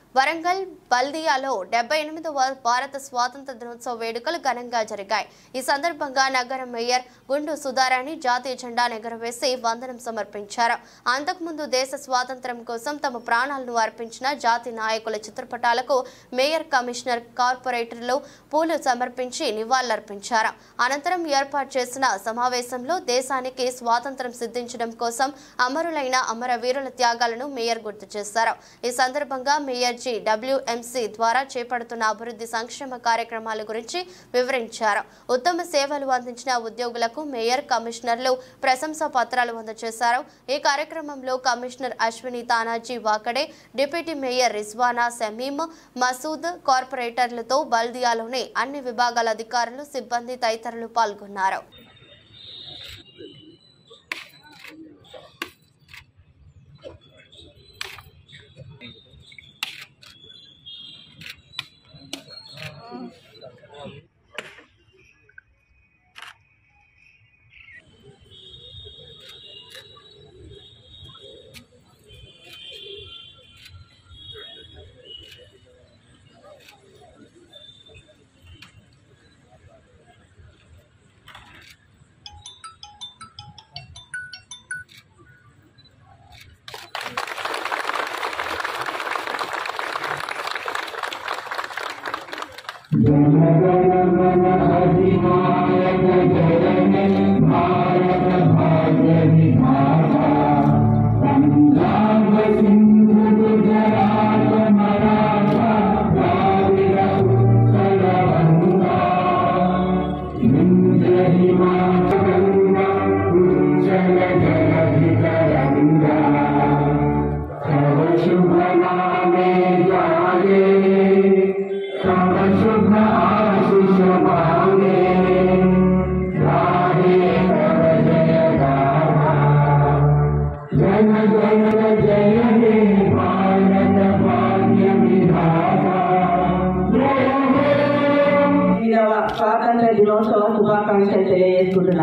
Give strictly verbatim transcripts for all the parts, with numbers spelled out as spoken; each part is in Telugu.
వరంగల్ బల్దియాలో డెబ్బై ఎనిమిదవ భారత స్వాతంత్ర దినోత్సవ వేడుకలు ఘనంగా జరిగాయి. ఈ సందర్భంగా నగర మేయర్ గుండు సుధారాణి జాతీయ జెండా ఎగురవేసి వందనం సమర్పించారు. అంతకుముందు దేశ స్వాతంత్ర్యం కోసం తమ ప్రాణాలను అర్పించిన జాతి నాయకుల చిత్రపటాలకు మేయర్, కమిషనర్, కార్పొరేటర్లు పూలు సమర్పించి నివాళులర్పించారు. అనంతరం ఏర్పాటు చేసిన సమావేశంలో దేశానికి స్వాతంత్ర్యం సిద్ధించడం కోసం అమరులైన అమరవీరుల త్యాగాలను మేయర్ గుర్తు చేశారు. ఈ సందర్భంగా మేయర్ డబ్ల్యూఎంసీ ద్వారా చేపడుతున్న అభివృద్ధి సంక్షేమ కార్యక్రమాల గురించి వివరించారు. ఉత్తమ సేవలు అందించిన ఉద్యోగులకు మేయర్, కమిషనర్లు ప్రశంసా పత్రాలు అందజేశారు. ఈ కార్యక్రమంలో commissioner Ashwini Tanaji Wakade, deputy mayor Rizwana Sameem, Masood, కార్పొరేటర్లతో బల్దియాలోని అన్ని విభాగాల అధికారులు, సిబ్బంది తదితరులు పాల్గొన్నారు. స్వాతంత్ర దినోత్సవ శుభాకాంక్షలు తెలియజేసుకుంటున్నా.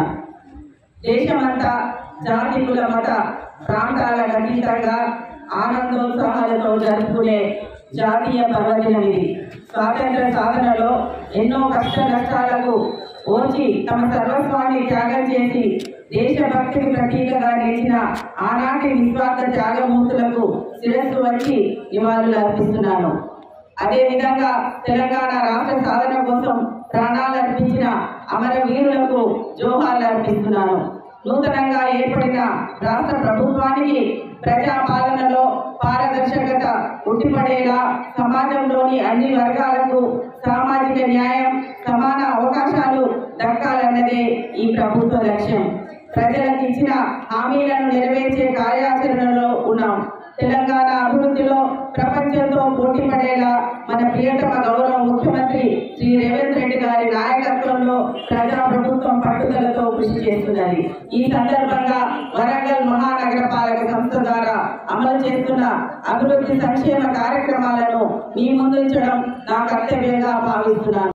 దేశమంతా జాతి, కుల, మత ప్రాంతాలకు అతీతంగా ఆనందోత్సాహాలతో జరుపుకునే జాతీయ పర్వదినం ఇది. స్వాతంత్ర సాధనలో ఎన్నో కష్ట నష్టాలకు ఓర్చి తమ సర్వస్వాన్ని త్యాగం చేసి దేశభక్తికి ప్రతీకగా నిలిచిన ఆనాటి నిస్వార్థ త్యాగమూర్తులకు శిరస్సు వచ్చి నివాళులు అర్పిస్తున్నాను. అదేవిధంగా తెలంగాణ రాష్ట్ర సాధన కోసం ప్రాణాలు అర్పించిన అమరవీరులకు జోహార్లు అర్పిస్తున్నాను. నూతనంగా ఏర్పడిన రాష్ట్ర ప్రభుత్వానికి ప్రజాపాలనలో పారదర్శకత ఉట్టిపడేలా సమాజంలోని అన్ని వర్గాలకు సామాజిక న్యాయం, సమాన అవకాశాలు దక్కాలన్నదే ఈ ప్రభుత్వ లక్ష్యం. ప్రజలకు ఇచ్చిన హామీలను నెరవేర్చే కార్యాచరణలో ఉన్నాం. తెలంగాణ అభివృద్ధిలో ప్రపంచంతో పోటీ పడేలా మన ప్రియతమ గౌరవ ముఖ్యమంత్రి శ్రీ రేవంత్ రెడ్డి గారి నాయకత్వంలో ప్రజా ప్రభుత్వం పట్టుదలతో కృషి చేస్తున్నది. ఈ సందర్భంగా వరంగల్ మహానగర పాలక సంస్థ ద్వారా అమలు చేస్తున్న అభివృద్ధి సంక్షేమ కార్యక్రమాలను మీ ముందుంచడం నా కర్తవ్యంగా భావిస్తున్నాను.